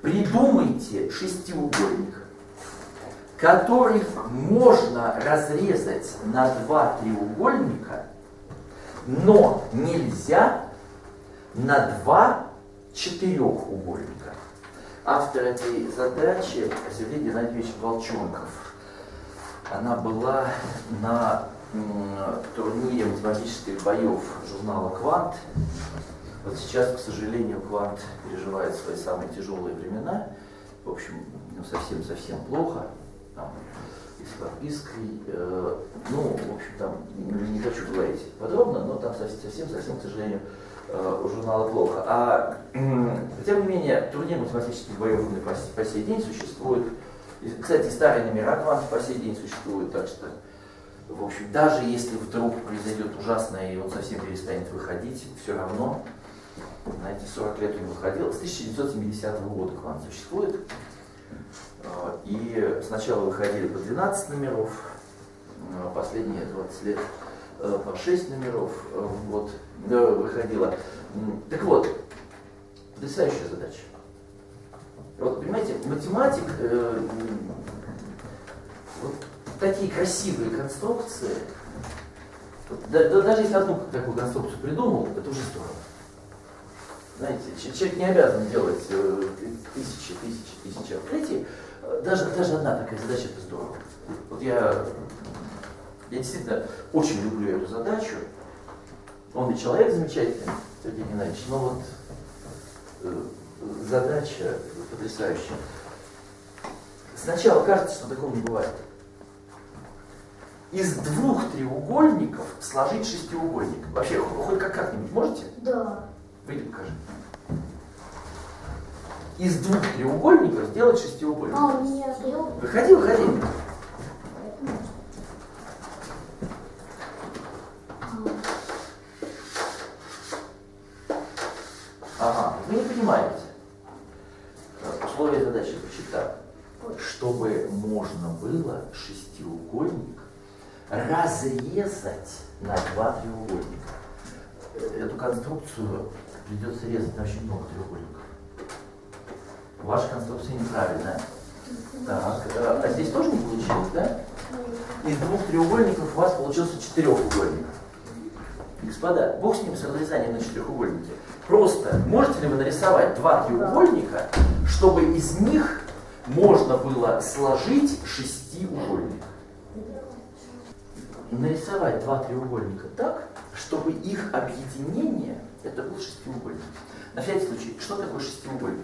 Придумайте шестиугольник, который можно разрезать на два треугольника, но нельзя на два четырехугольника. Автор этой задачи Сергей Геннадьевич Волчонков. Она была на турнире математических боев журнала «Квант». Вот сейчас, к сожалению, «Квант» переживает свои самые тяжелые времена. В общем, совсем плохо. Там, и с подпиской. В общем, там не хочу говорить подробно, но там совсем, к сожалению, у журнала плохо. Тем не менее, турнир математических боев по сей день существует. Кстати, старые номера «Квант» по сей день существуют, так что, в общем, даже если вдруг произойдет ужасное и он совсем перестанет выходить, все равно, знаете, 40 лет он выходил. С 1970 года «Квант» существует. И сначала выходили по 12 номеров, последние 20 лет по 6 номеров выходило. Так вот, потрясающая задача. Вот, понимаете, математик, вот такие красивые конструкции, даже если одну такую конструкцию придумал, это уже здорово. Знаете, человек не обязан делать тысячи открытий. Даже одна такая задача — это здорово. Вот я действительно очень люблю эту задачу. Он и человек замечательный, Сергей Геннадьевич, но вот задача потрясающая. Сначала кажется, что такого не бывает. Из двух треугольников сложить шестиугольник. Вообще, хоть как-нибудь можете? Да. Выйди, покажи. Из двух треугольников сделать шестиугольник. У меня треугольник. Выходи. Ага, вы не понимаете. Условия задачи звучит так. Чтобы можно было шестиугольник разрезать на два треугольника. Эту конструкцию придется резать на очень много треугольников. Ваша конструкция неправильная. Так, а здесь тоже не получилось, да? Из двух треугольников у вас получился четырехугольник. Господа, бог с ним, с разрезанием на четырехугольнике. Просто можете ли вы нарисовать два треугольника, чтобы из них можно было сложить шестиугольник? Нарисовать два треугольника так, чтобы их объединение это был шестиугольник. На всякий случай, что такое шестиугольник?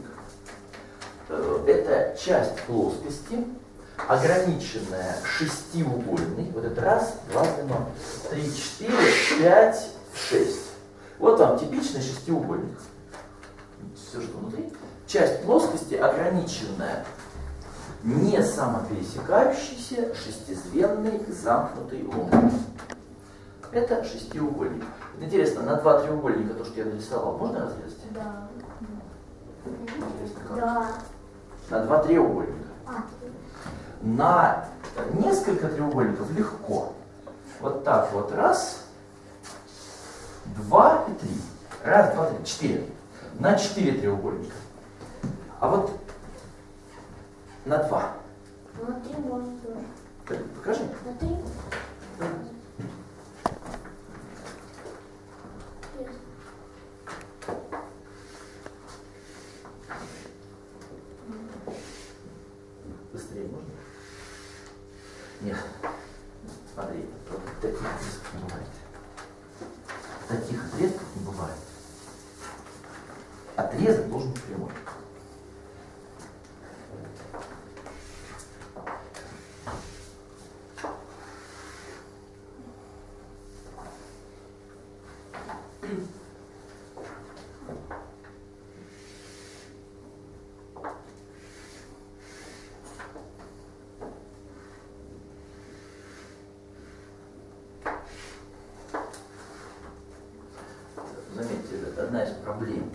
Это часть плоскости, ограниченная шестиугольной. Вот это раз, два звено, 3, 4, 5, 6. Вот вам типичный шестиугольник. Все, что внутри. Часть плоскости, ограниченная не самопересекающейся шестизвенной замкнутой луной. Это шестиугольник. Интересно, на два треугольника то, что я нарисовал, можно разрезать? Да. Интересно, как? Да. На два треугольника. На несколько треугольников легко. Вот так вот. Раз, два и три. Раз, два, три. 4. На 4 треугольника. А вот на 2. На 3 можно тоже. Покажи. На 3? Быстрее можно? Нет. Смотри, вот таких отрезков не бывает. Таких отрезков не бывает. Отрезок должен быть прямой. Заметьте, это одна из проблем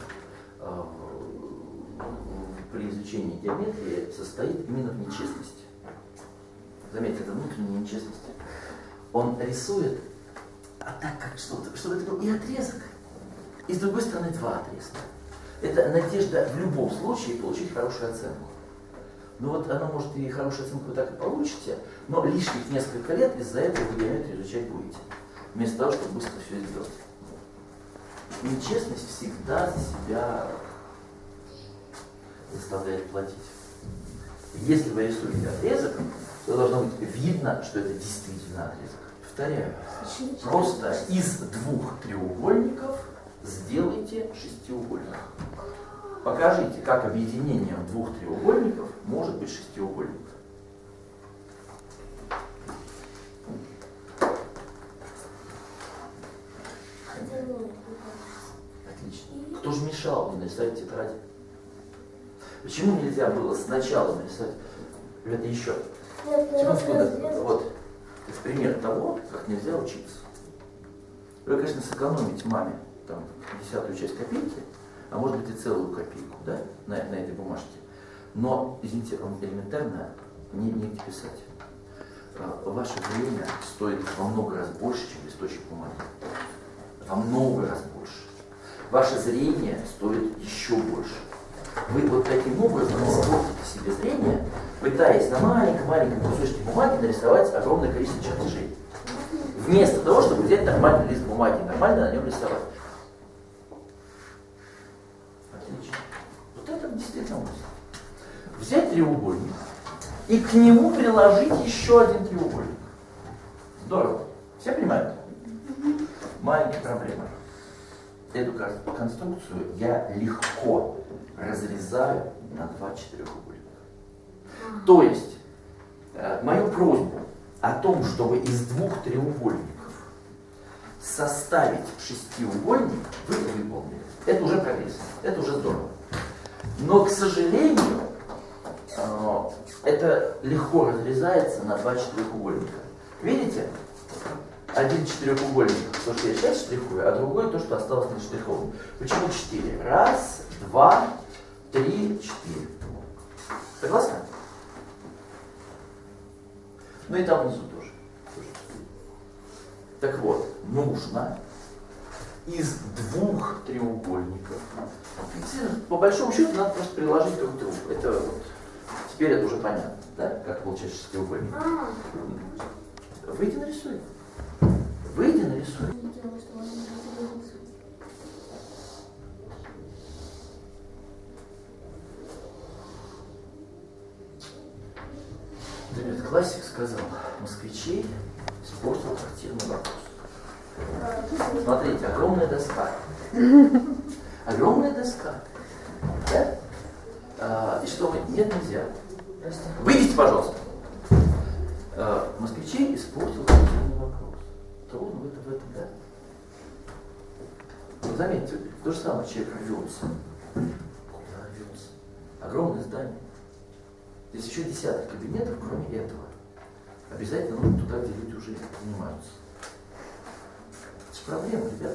при изучении геометрии состоит именно в нечестности. Заметьте, это внутренняя нечестность. Он рисует, а так как что-то, чтобы это был и отрезок, и с другой стороны два отрезка. Это надежда в любом случае получить хорошую оценку. Ну вот она может и хорошую оценку вы так и получите, но лишних несколько лет из-за этого вы геометрию изучать будете. Вместо того, чтобы быстро все сделать. Нечестность всегда за себя заставляет платить. Если вы рисуете отрезок, то должно быть видно, что это действительно отрезок. Повторяю, просто из двух треугольников сделайте шестиугольник. Покажите, как объединением двух треугольников может быть шестиугольник. Отлично. Кто же мешал мне нарисовать тетрадь? Почему нельзя было сначала нарисовать? Ребята, еще. Секунду. Вот. Это пример того, как нельзя учиться. Вы, конечно, сэкономите маме там 10-ю часть копейки, а может быть и целую копейку, да, на этой бумажке. Но, извините, элементарно негде писать. Ваше время стоит во много раз больше, чем листочек бумаги. Во много раз больше. Ваше зрение стоит еще больше. Вы вот таким образом испортите себе зрение, пытаясь на маленьком-маленьком кусочке бумаги нарисовать огромное количество чертежей. Вместо того, чтобы взять нормальный лист бумаги, нормально на нем рисовать. Отлично. Вот это действительно можно. Взять треугольник и к нему приложить еще один треугольник. Здорово. Все понимают? Маленькая проблема. Эту конструкцию я легко разрезаю на два четырехугольника. То есть, мою просьбу о том, чтобы из двух треугольников составить шестиугольник, вы выполнили. Это уже прогресс, это уже здорово. Но, к сожалению, это легко разрезается на два четырехугольника. Видите? Один четырехугольник, то, что я сейчас штрихую, а другой то, что осталось не штрихованным. Почему 4? Раз, два, 3, 4. Согласны? Ну и там внизу тоже. Так вот, нужно из двух треугольников. По большому счету надо просто приложить друг к другу. Это вот, теперь это уже понятно, да, как получается шестиугольник. Выйди нарисуй. Выйди нарисуй. Ребят, классик сказал, москвичей испортил квартирный вопрос. Смотрите, огромная доска. Огромная доска. Да? И что вы? Нет, нельзя. Выйдите, пожалуйста. Москвичей испортил квартирный вопрос. Трудно в этом, да. Вот заметьте, то же самое человек рвется. Куда рвется? Огромное здание. Здесь еще десяток кабинетов, кроме этого. Обязательно нужно туда, где люди уже занимаются. Это же проблема, ребята.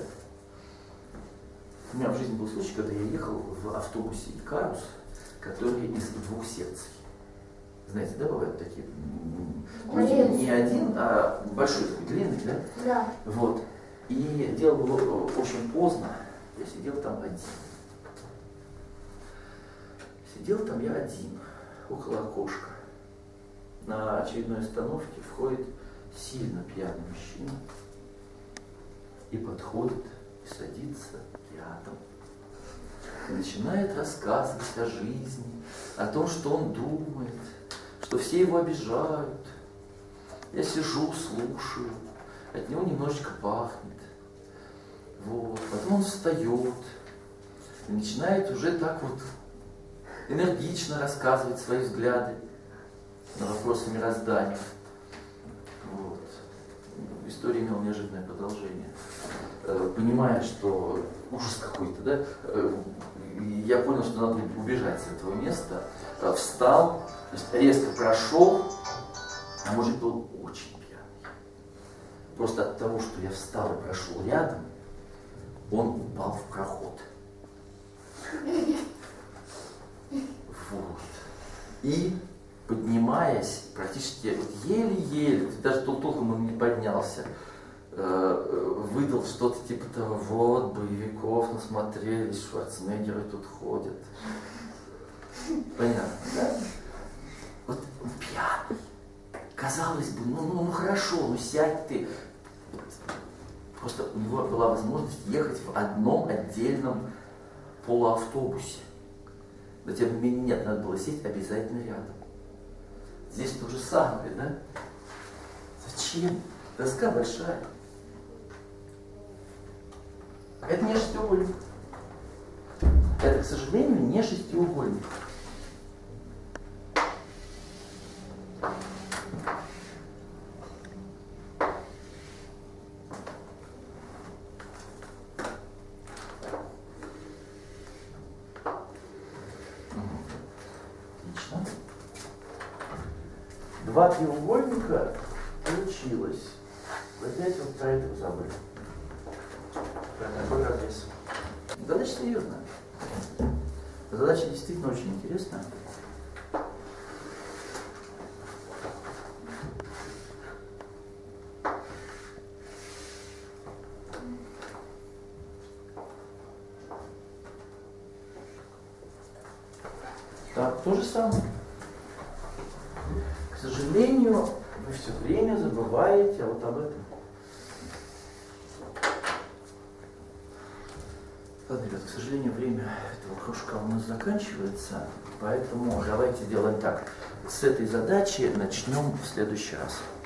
У меня в жизни был случай, когда я ехал в автобусе Икарус, который из двух секций. Знаете, да, бывают такие? Не один, а большой такой, длинный, да? Да. Вот. И дело было очень поздно. Я сидел там один. Сидел там я один, около окошка. На очередной остановке входит сильно пьяный мужчина и подходит, и садится рядом. И начинает рассказывать о жизни, о том, что он думает, что все его обижают. Я сижу, слушаю, от него немножечко пахнет. Вот. Потом он встает и начинает уже так вот энергично рассказывать свои взгляды на вопросы мироздания. Вот. История имела неожиданное продолжение. Понимая, что ужас какой-то, да, я понял, что надо убежать с этого места, встал, резко прошел, а мужик был очень пьяный. Просто от того, что я встал и прошел рядом, он упал в проход. Вот. И, поднимаясь, практически вот еле-еле, даже толком он не поднялся, выдал что-то типа того, вот, боевиков насмотрелись, Шварценеггеры тут ходят. Понятно, да? Вот он пьяный. Казалось бы, ну хорошо, ну сядь ты. Вот. Просто у него была возможность ехать в одном отдельном полуавтобусе. Но тем не менее нет, надо было сесть обязательно рядом. Здесь то же самое, да? Зачем? Доска большая. Это не шестиугольник. Это, к сожалению, не шестиугольник. Отлично. Два треугольника получилось. Опять вот про это забыли. Про такой разрез. Задача серьезная. Задача действительно очень интересная. Так, то же самое. К сожалению, вы все время забываете вот об этом. Ладно, ребят, к сожалению, время этого кружка у нас заканчивается, поэтому давайте сделаем так. С этой задачи начнем в следующий раз.